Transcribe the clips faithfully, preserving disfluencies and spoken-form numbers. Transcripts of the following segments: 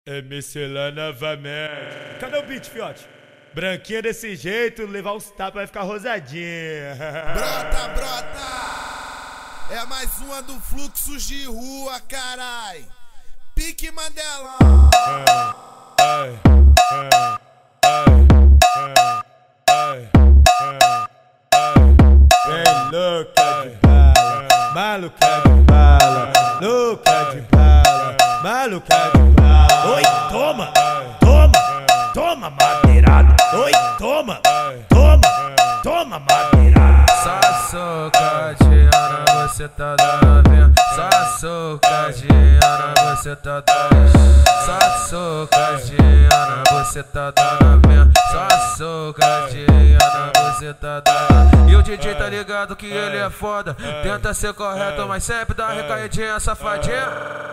M C lá novamente. Cadê o beat, fiote? Branquinha desse jeito, levar uns tapas vai ficar rosadinha. Brota, brota! É mais uma do Fluxos de Rua, carai! Pique Mandelão! Ai, ai, ai, ai, ai, vem louca de bala, maluca de bala, louca de bala, maluca de bala. Oi, toma, toma, toma madeirada. Oi, toma, toma, toma madeirada. Sassocadiana, você tá dando. Sassocadiana, você tá dando. Sassocadiana, você tá dando. Sassocadiana, você tá dando. E o D J tá ligado que ele é foda. Tenta ser correto, mas sempre dá uma recaidinha, safadinha.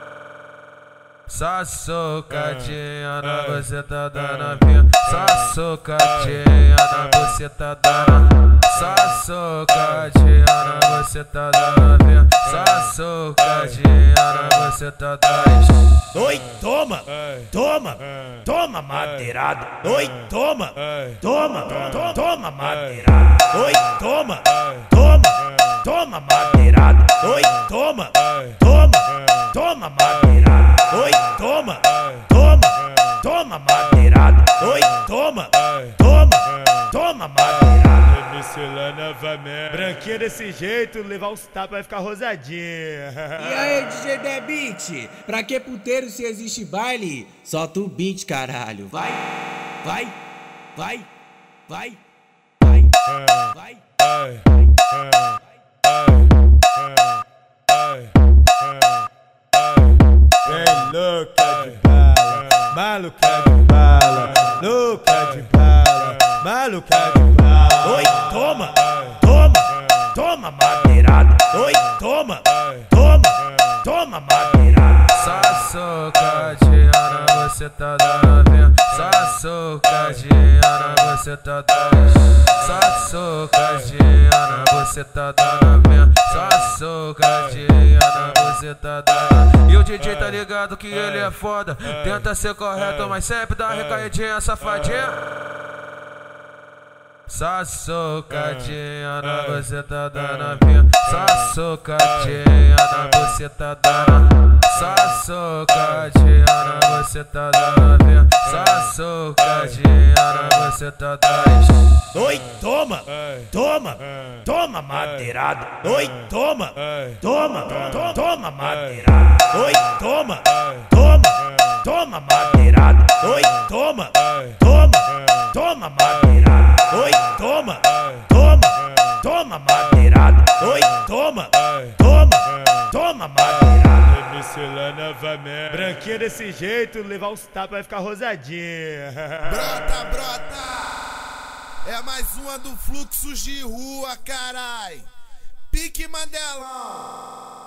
Sassocadiana, você tá dando. Sassocadiana, você tá dando. Sassocadiana, você tá dando. Sassocadiana, você tá dando. Oi, toma, toma, toma madeirada. Oi, toma, toma, toma, toma madeirada. Oi, toma, toma, toma madeirada. Oi, toma, toma, toma madeirada. Oi, toma, toma, toma madeirada. Oi, toma, toma, toma madeirada. M C lá novamente. Branquinha desse jeito, levar uns tapas vai ficar rosadinha. E aí, D J Debit? Pra que puteiro se existe baile? Solta o beat, caralho. Vai, vai, vai, vai, vai, vai, Ai, vai. ai, vem louca de bala, maluca de bala, louca de bala, maluca de bala. Oi, toma, toma, toma madeirada. Oi, toma, toma, toma madeirada. Sassocadiana, você tá dando. Sassocadiana, você tá dando. Sassocadiana, você tá dando. Sassocadiana, você tá dando. E o D J tá ligado que ele é foda. Tenta ser correto, mas sempre dá uma recaidinha, safadinha. Sassocadiana, você tá dando. Sassocadiana, você tá dando. Sassocadiana, você tá dando. Sassocadiana, você tá dando. Oi, toma, toma, toma madeirada. Oi, toma, toma, toma, toma madeirada. Oi, toma, toma, toma madeirada. Oi, toma, toma, toma madeirada. Oi, toma, toma, toma madeirada. Oi, toma, toma, toma madeirada. M C lá novamente. Branquinha desse jeito, levar uns tapas vai ficar rosadinha. Brota, brota! É mais uma do Fluxos de Rua, carai! Pique Mandelão!